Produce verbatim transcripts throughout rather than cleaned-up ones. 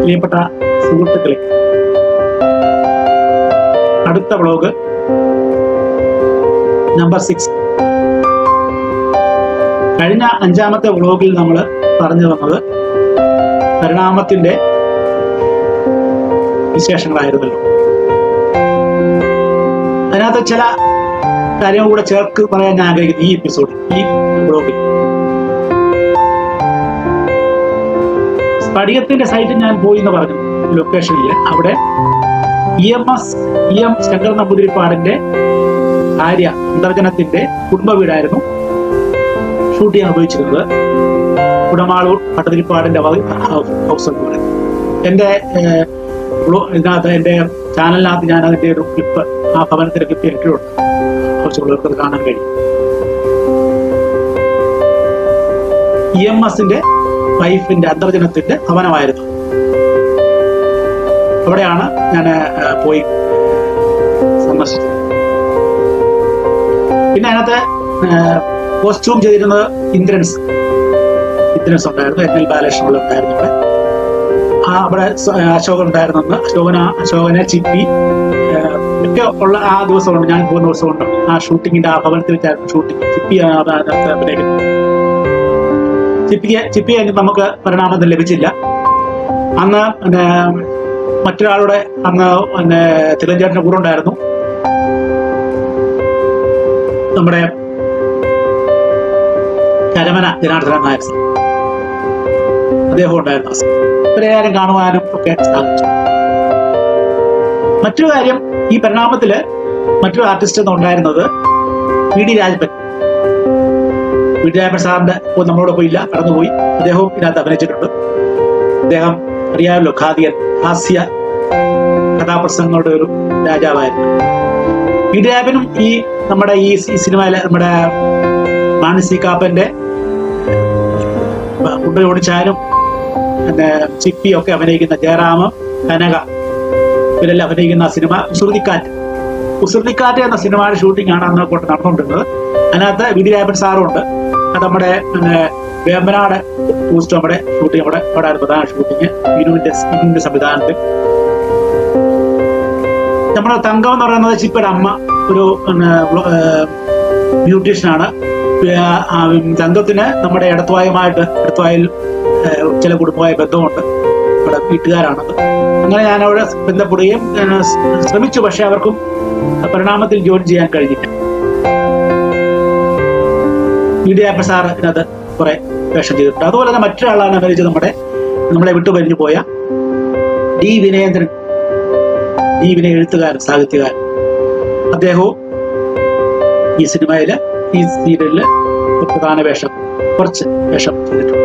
പ്രിയപ്പെട്ട സുഹൃത്തുക്കളെ, അടുത്ത വ്ലോഗ് നമ്പർ സിക്സ്. കഴിഞ്ഞ അഞ്ചാമത്തെ വ്ലോഗിൽ നമ്മൾ പറഞ്ഞു വന്നത് പരിണാമത്തിന്റെ വിശേഷങ്ങളായിരുന്നല്ലോ. അതിനകത്ത് ചില കാര്യങ്ങൾ കൂടെ ചേർക്ക് പറയാൻ ഞാൻ ആഗ്രഹിക്കുന്നു ഈ എപ്പിസോഡിൽ, ഈ വ്ലോഗിൽ. സ്ഫടികത്തിന്റെ സൈറ്റിൽ ഞാൻ പോയി എന്ന് പറഞ്ഞു, ലൊക്കേഷനിൽ. അവിടെ E M S E M Shankar നമ്പൂതിരിപ്പാടിന്റെ ഭാര്യ അന്തർജനത്തിന്റെ കുടുംബ വീടായിരുന്നു ഷൂട്ട് ചെയ്യാൻ ഉപയോഗിച്ചിരുന്നത്. കുടമാളൂർ പട്ടതിരിപ്പാടിന്റെ ഹൗസ് വീട്. എന്റെ ഇതിനകത്ത് എന്റെ ചാനലിനകത്ത് ഞാൻ അതിന്റെ ഒരു ക്ലിപ്പ്, ആ ഭവനത്തിന്റെ ക്ലിപ്പ് ഇട്ടിട്ടുണ്ട്. കുറച്ചുള്ളവർക്ക് അത് കാണാൻ കഴിയും. ഇ എം എസിന്റെ വൈഫിന്റെ അന്തർജനത്തിന്റെ ഭവനമായിരുന്നു. അവിടെയാണ് ഞാൻ പോയി സന്ദർശിച്ചത്. പിന്നെ അതിനകത്ത് കോസ്റ്റ്യൂം ചെയ്തിരുന്നത് ഇന്ദ്രൻസ് ഇന്ദ്രൻസ് ഉണ്ടായിരുന്നു. എൻ എൽ ബാലകൃഷ്ണൻ ഉണ്ടായിരുന്നു. അവിടെ ആ അവിടെ അശോകൻ ഉണ്ടായിരുന്നു. അശോകന അശോകനെ ചിപ്പി ഒക്കെ ഉള്ള ആ ദിവസമുണ്ട്, ഞാൻ പോകുന്ന ദിവസമുണ്ട്. ആ ഷൂട്ടിങ്ങിന്റെ ആ ഭവനത്തിൽ വെച്ചായിരുന്നു ഷൂട്ടിങ്. ചിപ്പി അഭിനയിക്കുന്നു. ചിപ്പിയെ ചിപ്പിയെ നമുക്ക് പരിണാമത്തിൽ ലഭിച്ചില്ല. അന്ന് പിന്നെ മറ്റൊരാളുടെ അന്ന് പിന്നെ തിരുവഞ്ചേട്ടന്റെ കൂടെ ഉണ്ടായിരുന്നു. നമ്മുടെ കരമന ജനാർദ്ദനൻ നായർ, അദ്ദേഹം ഉണ്ടായിരുന്നു. ഇവരെയാരും കാണുവാനും ഒക്കെ സാധിച്ചു. മറ്റൊരു കാര്യം, ഈ പരിണാമത്തില് മറ്റൊരു ആർട്ടിസ്റ്റ് എന്ന് ഉണ്ടായിരുന്നത് V D Rajappan. V D Rajappan സാറിന്റെ നമ്മളോട് പോയില്ല, കടന്നുപോയി. അദ്ദേഹവും ഇതിനകത്ത് അഭിനയിച്ചിട്ടുണ്ട്. അദ്ദേഹം അറിയാമല്ലോ, ഖാദിയൻ, ഹാസ്യ കഥാപ്രസംഗങ്ങളുടെ ഒരു രാജാവായിരുന്നു. വി ഡി രാജപ്പനും ഈ നമ്മുടെ ഈ സിനിമയിലെ നമ്മുടെ മാനസി കാപ്പന്റെ കുട്ടി ഓടിച്ചാനും പിന്നെ ചിപ്പി ഒക്കെ അഭിനയിക്കുന്ന ജയറാമം, കനക, ഇവരെല്ലാം അഭിനയിക്കുന്ന സിനിമ കുസൃതിക്കാറ്റ്. കുസൃതിക്കാറ്റ് എന്ന സിനിമയുടെ ഷൂട്ടിംഗ് ആണ് അന്ന് കൊണ്ട് നടന്നുകൊണ്ടിരുന്നത്. അതിനകത്ത് വി ഡി രാജപ്പൻ സാറും ഉണ്ട്. അത് നമ്മുടെ പിന്നെ വേമ്പനാട് ടൂറിസ്റ്റ് നമ്മുടെ ഷൂട്ടിംഗ് അവിടെ അവിടെ പ്രധാന ഷൂട്ടിങ് വിനുവിന്റെ വിനുവിന്റെ സംവിധാനത്തിൽ. നമ്മുടെ തങ്കം എന്ന് പറയുന്നത് ചിപ്പിയുടെ അമ്മ ഒരു ബ്യൂട്ടീഷ്യനാണ്. തങ്കത്തിന് നമ്മുടെ ഇടത്തുവായുമായിട്ട് ഇടത്തുവായിൽ ചില കുടുംബമായ ബന്ധമുണ്ട്. ഇവിടെ വീട്ടുകാരാണത്. അങ്ങനെ ഞാൻ അവിടെ ബന്ധപ്പെടുകയും ശ്രമിച്ചു. പക്ഷെ അവർക്കും പരിണാമത്തിൽ ജോയിൻ ചെയ്യാൻ കഴിഞ്ഞില്ല. വി ഡി രാജപ്പൻ സാർ ഇതിനകത്ത് കുറെ വേഷം ചെയ്തിട്ടുണ്ട്. അതുപോലെ തന്നെ മറ്റൊരാളാണ് അഭിനയിച്ചത് നമ്മുടെ നമ്മളെ വിട്ടുപരിഞ്ഞു പോയ ഡി വിനയേന്ദ്രൻ. ഡി വിനയ എഴുത്തുകാരൻ, സാഹിത്യകാരൻ. അദ്ദേഹവും ഈ സിനിമയില് ഈ സീരിയലില് പ്രധാന വേഷം, കുറച്ച് വേഷം ചെയ്തിട്ടുണ്ട്.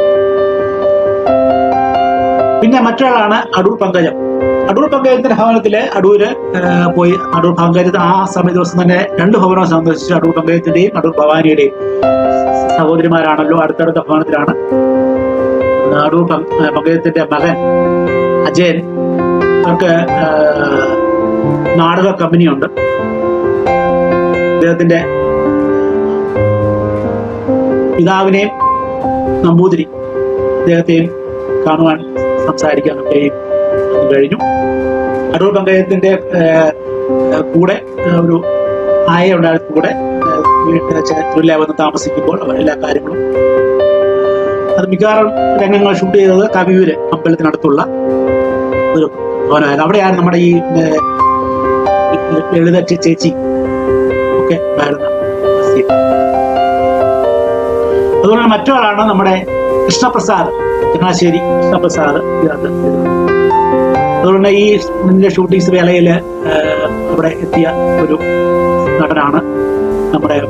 പിന്നെ മറ്റൊരാളാണ് അടൂർ പങ്കജം. അടൂർ പങ്കജത്തിന്റെ ഭവനത്തില് അടൂര് പോയി. അടൂർ പങ്കജത്ത് ആ സമയ ദിവസം തന്നെ രണ്ട് ഭവനം സന്ദർശിച്ചു. അടൂർ പങ്കജത്തിന്റെയും അടൂർ ഭവാനിയുടെയും സഹോദരിമാരാണല്ലോ, അടുത്തടുത്ത ഭവനത്തിലാണ്. അടൂർ പങ്കജത്തിന്റെ മകൻ അജയൻ, അവർക്ക് നാടക കമ്പനിയുണ്ട്. അദ്ദേഹത്തിന്റെ പിതാവിനെയും നമ്പൂതിരി അദ്ദേഹത്തെയും കാണുവാൻ സംസാരിക്കാനൊക്കെയും കഴിഞ്ഞു. അടൂർ പങ്കജത്തിന്റെ കൂടെ ഒരു ആയ ഉണ്ടായിരുന്ന കൂടെ വീട്ടിൽ വന്ന് താമസിക്കുമ്പോൾ എല്ലാ കാര്യങ്ങളും അത് മിക്കവാറും രംഗങ്ങൾ ഷൂട്ട് ചെയ്തത് കവിയൂര് അമ്പലത്തിനടുത്തുള്ള ഒരു ഭവനമായിരുന്നു. അവിടെയാണ് നമ്മുടെ ഈ ലളിത ചേച്ചി ഒക്കെ ഉണ്ടായിരുന്ന സീൻ. അതുപോലെ മറ്റൊരാളാണ് നമ്മുടെ കൃഷ്ണപ്രസാദ്, ചങ്ങനാശ്ശേരി കൃഷ്ണപ്രസാദ്. ഇതിനകത്ത് അതുകൊണ്ട് ഈ ഇതിന്റെ ഷൂട്ടിംഗ് വേളയിൽ അവിടെ എത്തിയ ഒരു നടനാണ് നമ്മുടെ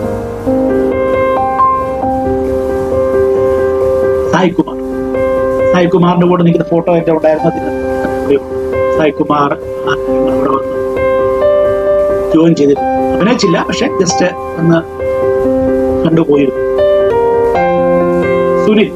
സായികുമാർ. സായികുമാറിന്റെ കൂടെ നിൽക്കുന്ന ഫോട്ടോ എന്റെ ഉണ്ടായിരുന്നതിന് സായികുമാർ ഇവിടെ വന്ന് ജോയിൻ ചെയ്തിരുന്നു. അഭിനയിച്ചില്ല, പക്ഷെ ജസ്റ്റ് ഒന്ന് കണ്ടുപോയിരുന്നു. സുനിൽ,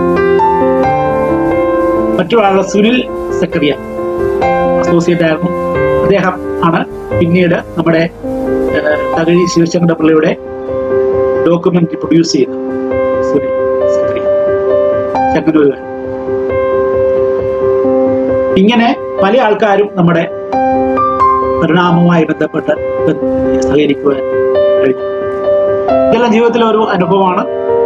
മറ്റൊരാള് സുനിൽ സക്കറിയ അസോസിയേറ്റ് ആയിരുന്നു. അദ്ദേഹം ആണ് പിന്നീട് നമ്മുടെ തകഴി ശിവശങ്കര പിള്ളയുടെ ഡോക്യുമെന്ററി പ്രൊഡ്യൂസ് ചെയ്തത്. സുനിൽ സക്കറിയ ചങ്ങനൂരുകാരൻ. ഇങ്ങനെ പല ആൾക്കാരും നമ്മുടെ പരിണാമവുമായി ബന്ധപ്പെട്ട് സഹകരിക്കുവാൻ കഴിഞ്ഞു. ഇതെല്ലാം ജീവിതത്തിലെ ഒരു അനുഭവമാണ്.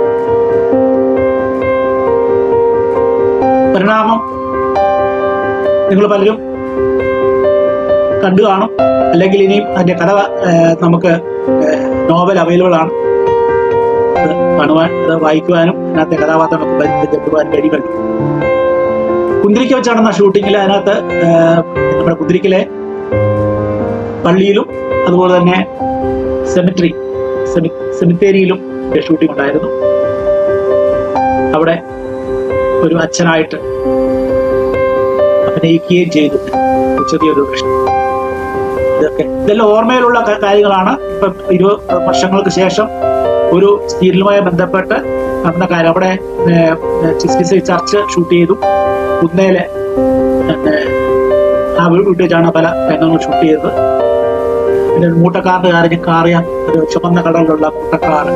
പരിണാമം നിങ്ങൾ പലരും കണ്ടു കാണും, അല്ലെങ്കിൽ ഇനിയും അതിന്റെ കഥ നമുക്ക് നോവൽ അവൈലബിൾ ആണ്. അത് കാണുവാൻ, അത് വായിക്കുവാനും അതിനകത്തെ കഥാപാത്രം നമുക്ക് ബന്ധപ്പെടുവാൻ കഴിയുമല്ലോ. കുന്തിരിക്ക വെച്ച് നടന്ന ഷൂട്ടിങ്ങിൽ അതിനകത്ത് നമ്മുടെ കുന്തിരിക്കലെ പള്ളിയിലും അതുപോലെ തന്നെ സെമിട്രി സെമിത്തേരിയിലും ഷൂട്ടിംഗ് ഉണ്ടായിരുന്നു. അവിടെ ഒരു അച്ഛനായിട്ട് അഭിനയിക്കുകയും ചെയ്തു. ചെറിയൊരു പ്രശ്നം. ഇതൊക്കെ ഇതെല്ലാം ഓർമ്മയിലുള്ള കാര്യങ്ങളാണ്. ഇപ്പം ഇരുപത് വർഷങ്ങൾക്ക് ശേഷം ഒരു സീരിയലുമായി ബന്ധപ്പെട്ട് നടന്ന കാര്യം. അവിടെ ചർച്ച് ഷൂട്ട് ചെയ്തു. കുന്നേലെ ആ വീട്ടിൽ വെച്ചാണ് പല രംഗങ്ങൾ ഷൂട്ട് ചെയ്തത്. പിന്നെ ഒരു മൂട്ടക്കാറിന്റെ കാര്യം, കാറിയ ഒരു ചുമന്ന കളറിലുള്ള മൂട്ടക്കാർ,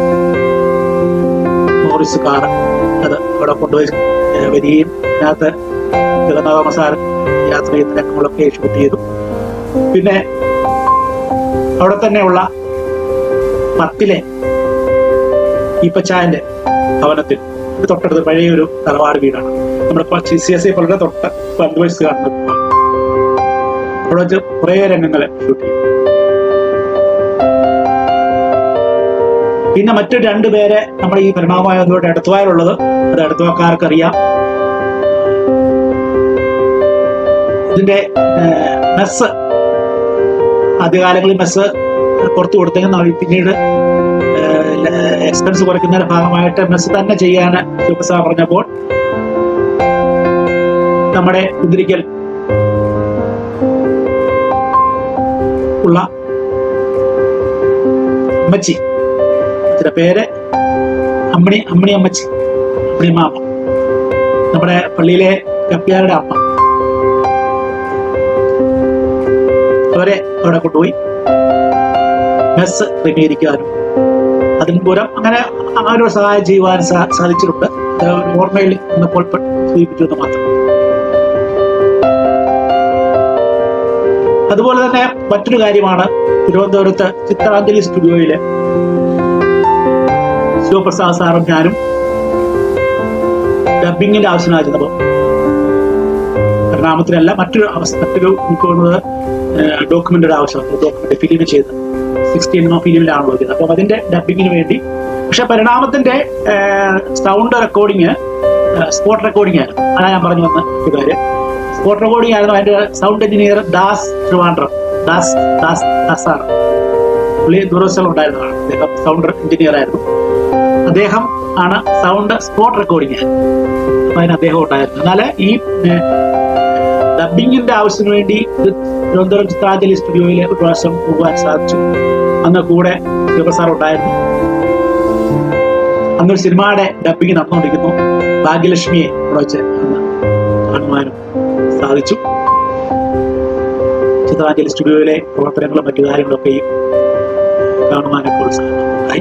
മോറിസ് കാർ, അത് അവിടെ കൊണ്ടുപോയി വരികയും അതിനകത്ത് ജഗന്നാഥമസാരൻ യാത്ര ചെയ്യുന്ന രംഗങ്ങളൊക്കെ ഷൂട്ട് ചെയ്തു. പിന്നെ അവിടെ തന്നെയുള്ള പത്തിലെ ഈപ്പച്ചായന്റെ ഭവനത്തിൽ തൊട്ടടുത്ത് പഴയൊരു തറവാട് വീടാണ്. നമ്മുടെ സി എസ് ഐ പലരുടെ തൊട്ട് പത്ത് വയസ്സ് കാണുന്നത്. അവിടെ വെച്ച് കുറേ രംഗങ്ങൾ ഷൂട്ട് ചെയ്തു. പിന്നെ മറ്റു രണ്ടുപേരെ നമ്മുടെ ഈ പരിണാമമായതോടെ അടുത്തുവായുള്ളത്, അത് അടുത്തുവാക്കാർക്ക് അറിയാം. ഇതിന്റെ മെസ്സ് ആദ്യകാലങ്ങളിൽ മെസ്സ് പുറത്തു കൊടുത്തെങ്കിൽ പിന്നീട് എക്സ്പെൻസ് കുറയ്ക്കുന്നതിന്റെ ഭാഗമായിട്ട് മെസ്സ് തന്നെ ചെയ്യാൻ ശിവപ്രസാ പറഞ്ഞപ്പോൾ നമ്മുടെ കുന്തിരിക്കൽ ഉള്ള അമ്മച്ചി, ഇതിന്റെ പേര് അമ്മണി അമ്മണി അമ്മച്ചി, അമ്മണി മാമ, നമ്മുടെ പള്ളിയിലെ കപ്പ്യാരുടെ അമ്മ, അവരെ അവിടെ കൊണ്ടുപോയി മെസ്സ് ക്രമീകരിക്കാനും അതിന് പൂരം അങ്ങനെ ഒരു സഹായം ചെയ്യുവാൻ സാധിച്ചിട്ടുണ്ട്. ഓർമ്മയിൽ നിന്നപ്പോൾ സൂചിപ്പിച്ചെന്ന് മാത്രം. അതുപോലെ തന്നെ മറ്റൊരു കാര്യമാണ്, തിരുവനന്തപുരത്ത് ചിത്രാഞ്ജലി സ്റ്റുഡിയോയില് ശിവപ്രസാദ് സാറും ഞാനും ഡബിങ്ങിന്റെ ആവശ്യമായിരുന്നപ്പോൾ, പരിണാമത്തിനല്ല മറ്റൊരു അവസ്ഥ മറ്റൊരു എനിക്ക് തോന്നുന്നത് ഡോക്യുമെന്ററി ആവശ്യമാണ്. ഡോക്യുമെന്റ് ഫിലിം ചെയ്ത് സിക്സ്റ്റീൻ ഫിലിമിലാണല്ലോ ഇത്. അപ്പം അതിന്റെ ഡബിങ്ങിന് വേണ്ടി. പക്ഷെ പരിണാമത്തിന്റെ സൗണ്ട് റെക്കോർഡിങ് സ്പോട്ട് റെക്കോർഡിംഗ് ആയിരുന്നു. അതാണ് ഞാൻ പറഞ്ഞു വന്ന ഒരു കാര്യം. സ്പോട്ട് റെക്കോർഡിംഗ് ആയിരുന്നു. അതിന്റെ സൗണ്ട് എഞ്ചിനീയർ ദാസ് ട്രിവാൻഡ്രം, ദാസ് ദാസ് ദാസാണ്. പുള്ളി ദൂരസ്ഥലം ഉണ്ടായിരുന്നതാണ്. അദ്ദേഹം സൗണ്ട് എഞ്ചിനീയർ ആയിരുന്നു. അദ്ദേഹം ആണ് സൗണ്ട് സ്പോട്ട് റെക്കോർഡിംഗ്. അപ്പൊ അതിന് അദ്ദേഹം ഉണ്ടായിരുന്നു. എന്നാൽ ഈ ഡബിങ്ങിന്റെ ആവശ്യത്തിന് വേണ്ടി തിരുവനന്തപുരം ചിത്രാഞ്ജലി സ്റ്റുഡിയോയിലെ ഒരു പ്രാവശ്യം പോകാൻ സാധിച്ചു. അന്ന് കൂടെ ശിവപ്രസാദ് ഉണ്ടായിരുന്നു. അന്നൊരു സിനിമയുടെ ഡബിങ് നടന്നുകൊണ്ടിരിക്കുന്നു. ഭാഗ്യലക്ഷ്മിയെ ഇവിടെ വെച്ച് അന്ന് കാണുവാനും സാധിച്ചു. ചിത്രാഞ്ജലി സ്റ്റുഡിയോയിലെ പ്രവർത്തനങ്ങളും മറ്റു കാര്യങ്ങളൊക്കെയും കാണുവാനും പ്രോത്സാഹനമായി.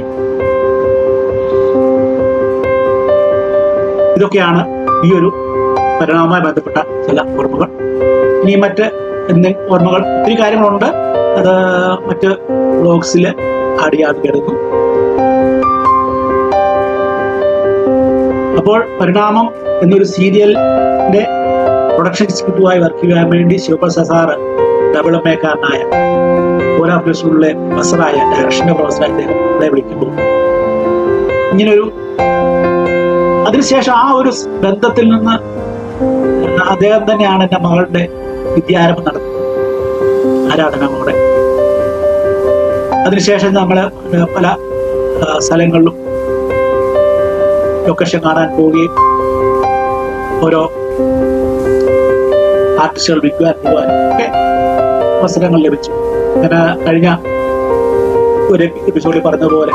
ഇതൊക്കെയാണ് ഈ ഒരു പരിണാമവുമായി ബന്ധപ്പെട്ട ചില ഓർമ്മകൾ. ഇനി മറ്റ് എന്തെങ്കിലും ഓർമ്മകൾ ഒത്തിരി കാര്യങ്ങളുണ്ട്. അത് മറ്റ് വ്ലോഗ്സിൽ ആഡ് ചെയ്യാൻ കരുതുന്നു. അപ്പോൾ പരിണാമം എന്നൊരു സീരിയലിന്റെ പ്രൊഡക്ഷൻ എക്സിക്യൂട്ടീവായി വർക്ക് ചെയ്യാൻ വേണ്ടി ശിവപ്രസാദ് സാറ് ഡബിളമേക്കാരനായ ഓരോ പ്ലസിലെ പ്രൊഫസറായ ഡയറക്ഷന്റെ പ്രൊഫസറായി അദ്ദേഹം നമ്മളെ വിളിക്കുമ്പോൾ ഇങ്ങനൊരു അതിനുശേഷം ആ ഒരു ബന്ധത്തിൽ നിന്ന് അദ്ദേഹം തന്നെയാണ് എൻ്റെ മകളുടെ വിദ്യാരംഭം നടത്തുന്നത്, ആരാധനമോടെ. അതിനുശേഷം നമ്മള് പല സ്ഥലങ്ങളിലും ലൊക്കേഷൻ കാണാൻ പോവുകയും ഓരോ ആർട്ടിസ്റ്റുകൾ വിൽക്കുവാൻ പോകാനും ഒക്കെ അവസരങ്ങൾ ലഭിച്ചു. അങ്ങനെ കഴിഞ്ഞ ഒരു എപ്പിസോഡിൽ പറഞ്ഞതുപോലെ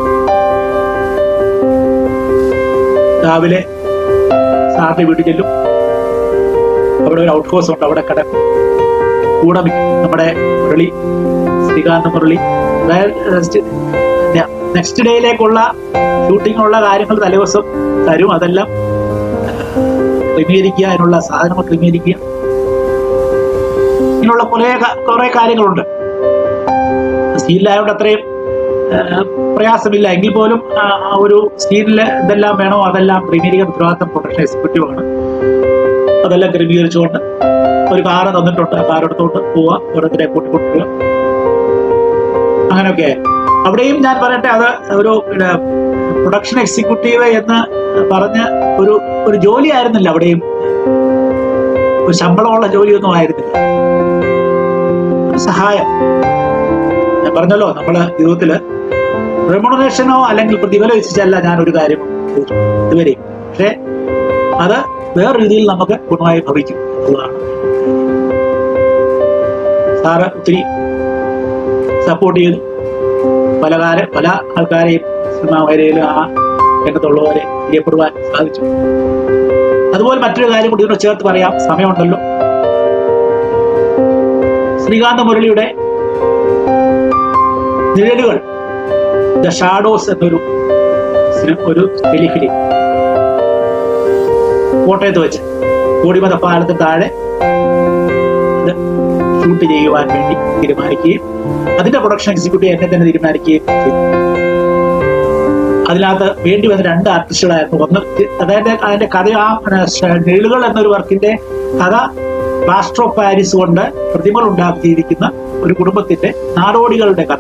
രാവിലെ സാറിന്റെ വീട്ടിൽ ചെല്ലും. അവിടെ ഒരു ഔട്ട് ഹൗസ് ഉണ്ട്, അവിടെ കിടക്കും. കൂടെ നമ്മുടെ മുരളി, ശ്രീകാന്ത് മുരളി, അതായത് നെക്സ്റ്റ് ഡേയിലേക്കുള്ള ഷൂട്ടിങ്ങിനുള്ള കാര്യങ്ങൾ തലേദിവസം തരും. അതെല്ലാം ക്രമീകരിക്കുക, അതിനുള്ള സാധനങ്ങൾ ക്രമീകരിക്കുക. ഇങ്ങനെയുള്ള കുറെ കുറെ കാര്യങ്ങളുണ്ട്. സീനിലായതുകൊണ്ട് അത്രയും പ്രയാസമില്ല എങ്കിൽ പോലും ഒരു സീനിൽ ഇതെല്ലാം വേണോ അതെല്ലാം ക്രമീകരിക്കുന്ന ഉത്തരവാദിത്തം പ്രൊഡക്ഷൻ എക്സിക്യൂട്ടീവ് ആണ്. അതെല്ലാം ക്രമീകരിച്ചുകൊണ്ട് ഒരു കാറ് തന്നിട്ടുണ്ട്, കാർ എടുത്തുകൊണ്ട് പോവുക, ഓരോരുത്തരെ കൂട്ടിക്കൊണ്ടുവരിക, അങ്ങനെയൊക്കെ. അവിടെയും ഞാൻ പറയട്ടെ, അത് ഒരു പ്രൊഡക്ഷൻ എക്സിക്യൂട്ടീവ് എന്ന് പറഞ്ഞ ഒരു ഒരു ജോലി ആയിരുന്നില്ല. അവിടെയും ഒരു ശമ്പളമുള്ള ജോലിയൊന്നും ആയിരുന്നില്ല, ഒരു സഹായം. ഞാൻ പറഞ്ഞല്ലോ, നമ്മള് ജീവിതത്തില് റെമ്യൂണറേഷനോ അല്ലെങ്കിൽ പ്രതിഫലം വെച്ചിട്ടല്ല ഞാൻ ഒരു കാര്യം ഇതുവരെയും. പക്ഷെ അത് വേറെ രീതിയിൽ നമുക്ക് ഗുണമായി ഭവിക്കും എന്നുള്ളതാണ്. സാറ് ഒത്തിരി സപ്പോർട്ട് ചെയ്തു. പല കാലം പല ആൾക്കാരെയും സിനിമാ മേഖലയിൽ ആ രംഗത്തുള്ളവരെ അറിയപ്പെടുവാൻ സാധിച്ചു. അതുപോലെ മറ്റൊരു കാര്യം കൂടി ഇതിനോട് ചേർത്ത് പറയാം, സമയമുണ്ടല്ലോ. ശ്രീകാന്ത മുരളിയുടെ നിഴലുകൾ, ദ ഷാഡോസ് എന്നൊരു ഒരു ടെലിഫിലിം കോട്ടയത്ത് വെച്ച് കോടിമത പാലത്തിന് താഴെ ഷൂട്ട് ചെയ്യുവാൻ വേണ്ടി തീരുമാനിക്കുകയും അതിന്റെ പ്രൊഡക്ഷൻ എക്സിക്യൂട്ടീവ് എന്നെ തന്നെ തീരുമാനിക്കുകയും ചെയ്തു. അതിനകത്ത് വേണ്ടി വന്ന രണ്ട് ആർട്ടിസ്റ്റുകളായിരുന്നു. ഒന്ന്, അതായത് അതിന്റെ കഥ, ആ നിഴലുകൾ എന്നൊരു വർക്കിന്റെ കഥ പ്ലാസ്റ്റർ ഓഫ് പാരീസ് കൊണ്ട് പ്രതിമകൾ ഉണ്ടാക്കിയിരിക്കുന്ന ഒരു കുടുംബത്തിന്റെ നാടോടികളുടെ കഥ.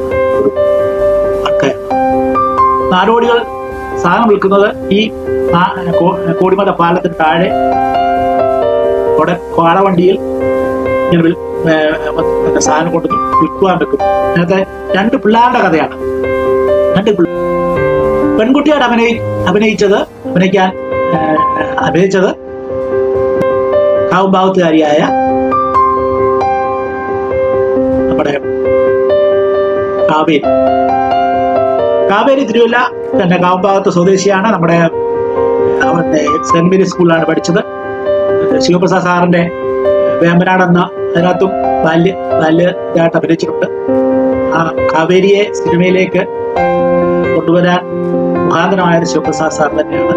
നാടോടികൾ സാധനം വിൽക്കുന്നത് ഈ കോടിമല പാലത്തിന് താഴെ കാളവണ്ടിയിൽ ഇങ്ങനെ സാധനം കൊണ്ട് വിൽക്കുവാൻ വെക്കും. അതിനകത്ത് രണ്ട് പിള്ളേരുടെ കഥയാണ്. രണ്ട് പെൺകുട്ടിയോട് അഭിനയി അഭിനയിച്ചത് അഭിനയിക്കാൻ അഭിനയിച്ചത് കാവുംഭാഗത്തുകാരിയായ നമ്മുടെ കാവേരി. കാവേരി തിരുവല്ല പിന്നെ കാവുംഭാഗത്ത് സ്വദേശിയാണ്. നമ്മുടെ സെന്റ് മേരീസ് സ്കൂളിലാണ് പഠിച്ചത്. ശിവപ്രസാദ് സാറിന്റെ വേമ്പനാട് എന്ന അതിനകത്തും ബാല്യ ബാല്യ ഇതായിട്ട് അഭിനയിച്ചിട്ടുണ്ട്. ആ കാവേരിയെ സിനിമയിലേക്ക് കൊണ്ടുവരാൻ മുഖാന്തരമായത് ശിവപ്രസാദ് സാർ തന്നെയാണ്.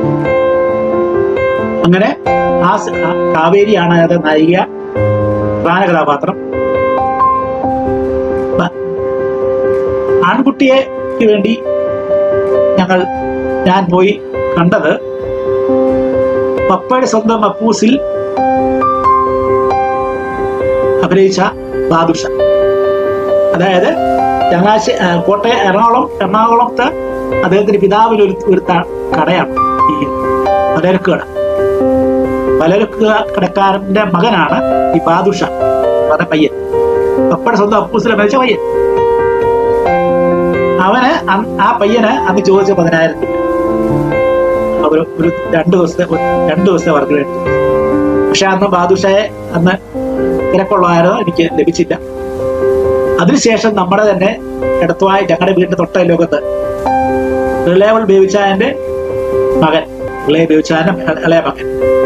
അങ്ങനെ ആ കാവേരിയാണ് അത് നായിക, പ്രധാന കഥാപാത്രം. ആൺകുട്ടിക്ക് വേണ്ടി ഞങ്ങൾ ഞാൻ പോയി കണ്ടത് പപ്പയുടെ സ്വന്തം അപ്പൂസിൽ അഭിനയിച്ച ബാദുഷ. അതായത് ചങ്ങനാശ്ശേരി കോട്ടയം എറണാകുളം എറണാകുളത്ത് അദ്ദേഹത്തിന്റെ പിതാവിന് ഒരു ഒരു കടയാണ് ഈ പലചരക്ക് കട. പലചരക്ക് കടക്കാരന്റെ മകനാണ് ഈ ബാദുഷ പറഞ്ഞ പയ്യൻ, പപ്പയുടെ സ്വന്തം അപ്പൂസിൽ അഭിനയിച്ച പയ്യൻ. അവന് ആ പയ്യന് അന്ന് ചോദിച്ച പതിനായിരം രൂപ ഒരു ഒരു രണ്ടു ദിവസത്തെ രണ്ടു ദിവസത്തെ വർക്ക് വേണ്ടി. പക്ഷെ അന്ന് ബാദുഷയെ അന്ന് തിരക്കുള്ളതായിരുന്നു, എനിക്ക് ലഭിച്ചില്ല. അതിനുശേഷം നമ്മുടെ തന്നെ ഇടത്തുവായി ഞങ്ങളുടെ വീടിന്റെ തൊട്ട ലോകത്ത് റിലയബിൾ ബേബിച്ചായന്റെ മകൻ, ഇളയ ബേബിച്ചായന്റെ ഇളയ മകൻ,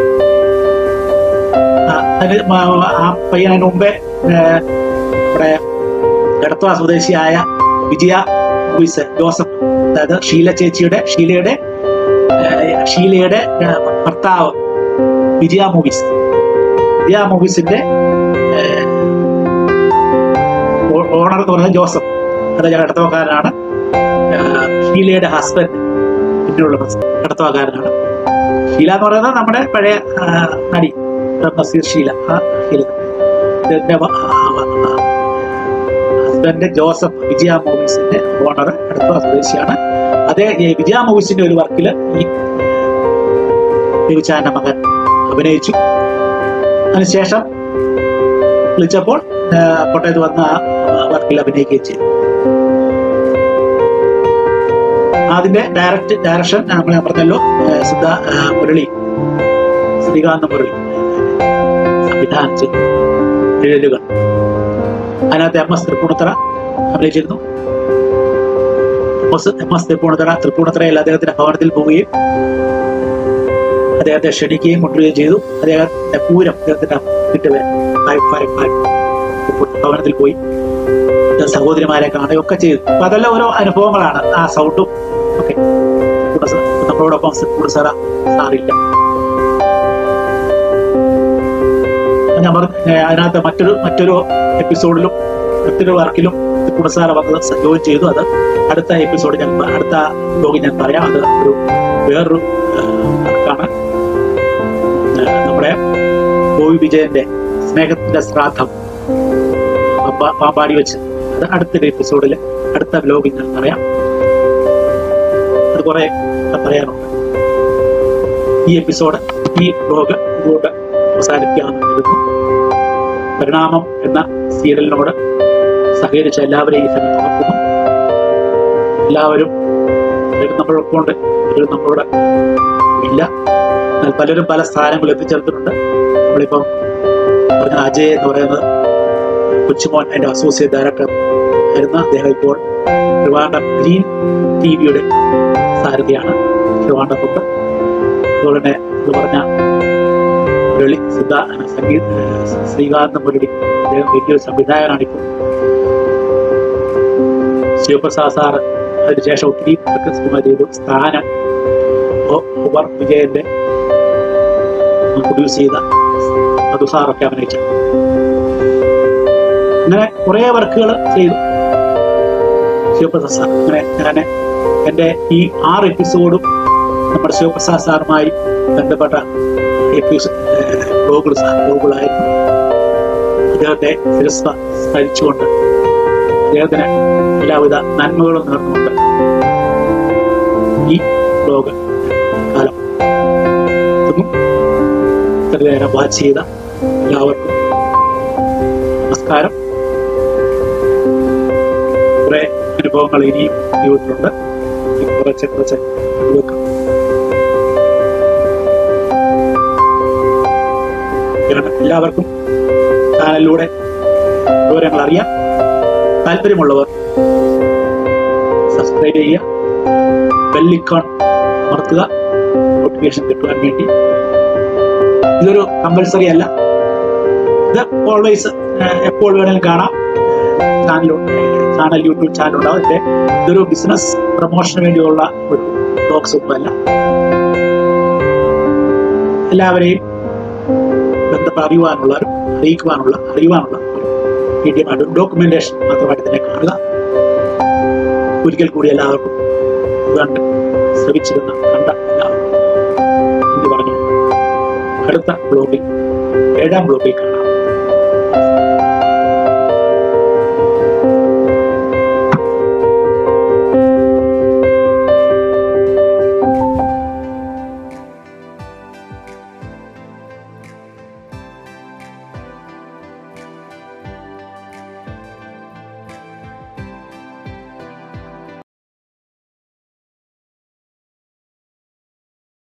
ആ പയ്യൻ അതിന് മുമ്പേ നമ്മുടെ ഇടത്തുവ സ്വദേശിയായ വിജയ മൂവീസ് ജോസഫ്, അതായത് ഷീല ചേച്ചിയുടെ ഷീലയുടെ ഷീലയുടെ ഭർത്താവ് വിജയ മൂവീസ് വിജയ മൂവീസിന്റെ ഓണർ എന്ന് പറയുന്നത് ജോസഫ്, അത് ഞങ്ങൾ ഇടത്തുവക്കാരനാണ്. ഷീലയുടെ ഹസ്ബൻഡ് പിന്നെയുള്ള ഇടത്തുവക്കാരനാണ്. ഷീല എന്ന് പറയുന്നത് നമ്മുടെ പഴയ നടി നസീർ ഷീല. ആ ഷീല ഹസ്ബൻഡ് ജോസഫ് വിജയ മൂവീസിന്റെ ഓണർ ഇടത്തുവ സ്വദേശിയാണ്. അതേ വിജയ മൂവീസിന്റെ ഒരു വർക്കിൽ ഈ ബേബിച്ചായന്റെ മകൻ അഭിനയിച്ചു. അതിനുശേഷം വിളിച്ചപ്പോൾ കോട്ടയത്ത് വന്ന വർക്കിൽ അഭിനയിക്കുകയും ചെയ്തു. അതിന്റെ ഡയറക്ട് ഡയറക്ഷൻ നമ്മൾ പറഞ്ഞല്ലോ സിദ്ധ മുരളി ശ്രീകാന്ത മുരളി സംവിധാനം ചെയ്തു. നിഴലുകൾ അതിനകത്ത് എം എസ് തൃപ്പൂണിത്തറ അഭിനയിച്ചിരുന്നു. എം എസ് തൃപ്പൂണിത്തറ തൃപ്പൂണിത്തറയിൽ അദ്ദേഹത്തിന്റെ ഭവനത്തിൽ പോവുകയും അദ്ദേഹത്തെ ക്ഷണിക്കുകയും കൊണ്ടുവരികയും ചെയ്തു. അദ്ദേഹത്തിന്റെ പൂരം അദ്ദേഹത്തിന്റെ കിട്ടുക ഭവനത്തിൽ പോയി സഹോദരിമാരെ കാണുകയൊക്കെ ചെയ്തു. അപ്പൊ അതെല്ലാം ഓരോ അനുഭവങ്ങളാണ്. ആ സൗണ്ടും ഒക്കെ നമ്മളോടൊപ്പം സാറില്ല. ഞാൻ പറഞ്ഞു അതിനകത്ത് മറ്റൊരു മറ്റൊരു എപ്പിസോഡിലും മറ്റൊരു വർക്കിലും കുടസാര വന്നത് ജോയിൻ ചെയ്തു. അത് അടുത്ത എപ്പിസോഡ് ഞാൻ അടുത്ത ബ്ലോഗിൽ ഞാൻ പറയാം. അത് ഒരു വേറൊരു വർക്കാണ്. നമ്മുടെ ബോബി വിജയന്റെ സ്നേഹത്തിന്റെ ശ്രാദ്ധം പാമ്പാടി വെച്ച്, അത് അടുത്തൊരു എപ്പിസോഡിൽ അടുത്ത ബ്ലോഗിൽ ഞാൻ പറയാം. അത് കുറെ പറയാനുണ്ട്. ഈ എപ്പിസോഡ് ഈ ബ്ലോഗ് ഇതുകൊണ്ട് അവസാനിപ്പിക്കാമെന്ന് കരുതുന്നു. പരിണാമം എന്ന സീരിയലിനോട് സഹകരിച്ച എല്ലാവരെയും ഈ സമയത്ത് ഓർക്കുന്നു. എല്ലാവരും നമ്മളൊപ്പം ഉണ്ട്, പലരും നമ്മളോട് ഇല്ല. എന്നാൽ പലരും പല സ്ഥാനങ്ങളിൽ എത്തിച്ചേർത്തിട്ടുണ്ട്. നമ്മളിപ്പം പറഞ്ഞ അജയ് എന്ന് പറയുന്നത് കൊച്ചുമോൻ അതിന്റെ അസോസിയേറ്റ് ഡയറക്ടർ ആയിരുന്ന അദ്ദേഹം ഇപ്പോൾ ട്രിവാൻഡ്രം ഗ്രീൻ ടി വിയുടെ സാരഥിയാണ് ട്രിവാൻഡ്രത്തുണ്ട്. അതുപോലെ തന്നെ ഇത് പറഞ്ഞ മുരളി സിദ്ധാ സംഗീത ശ്രീകാന്ത മുരളി, അദ്ദേഹം വലിയൊരു സംവിധായകനാണ്. ഇപ്പോൾ ശിവപ്രസാദ് സാറ് അതിനുശേഷം ഒത്തിരി സിനിമ ചെയ്തു. സ്ഥാനം ഒമർ വിജയന്റെ പ്രൊഡ്യൂസ് ചെയ്ത മധുസാറൊക്കെ അഭിനയിച്ചു. അങ്ങനെ കുറെ വർക്കുകൾ ചെയ്തു ശിവപ്രസാദ് സാർ. അങ്ങനെ ഞാൻ എൻ്റെ ഈ ആറ് എപ്പിസോഡും നമ്മുടെ ശിവപ്രസാദ് സാറുമായി ബന്ധപ്പെട്ട എപ്പിസോഡ് ബ്ലോഗുകൾ ബ്ലോഗുകളായിരുന്നു. അദ്ദേഹത്തെ ശിരസ്വ സ്മരിച്ചുകൊണ്ട് അദ്ദേഹത്തിന് എല്ലാവിധ നന്മകളും നേർന്നുകൊണ്ട് ഈ ബ്ലോഗ് കാലം ഇത്ര നേരം വാച്ച് ചെയ്ത എല്ലാവർക്കും നമസ്കാരം. കുറെ അനുഭവങ്ങൾ ഇനിയും ജീവിതത്തിലുണ്ട്. കുറച്ച് കുറച്ച് വെക്കാം. എല്ലാവർക്കും ചാനലിലൂടെ വിവരങ്ങൾ അറിയാം. താല്പര്യമുള്ളവർ സബ്സ്ക്രൈബ് ചെയ്യുക, ബെല്ലിക്കോൺ അമർത്തുക, നോട്ടിഫിക്കേഷൻ കിട്ടുവാൻ വേണ്ടി. ഇതൊരു കമ്പൽസറി അല്ല, ഇത് ഓൾവേസ് എപ്പോൾ വേണമെങ്കിലും കാണാം. ചാനലുണ്ട്, ചാനൽ യൂട്യൂബ് ചാനൽ ഉണ്ടാവും. ഇതിന്റെ ഇതൊരു ബിസിനസ് പ്രൊമോഷന് വേണ്ടിയുള്ള ഒരു ബ്ലോഗ്സ് ഒന്നും അല്ല. എല്ലാവരെയും ബന്ധപ്പെട്ട് അറിയുവാനുള്ളവരും അറിയിക്കുവാനുള്ള അറിയുവാനുള്ള മീഡിയമായിട്ട് ഡോക്യുമെന്റേഷൻ മാത്രമായിട്ട് തന്നെ കാണുക. ഒരിക്കൽ കൂടി എല്ലാവർക്കും കണ്ട് ശ്രമിച്ചിരുന്ന കണ്ട എല്ലാവർക്കും എന്ന് പറഞ്ഞു അടുത്ത ബ്ലോഗിൽ ഏഴാം ബ്ലോഗിൽ കാണാം.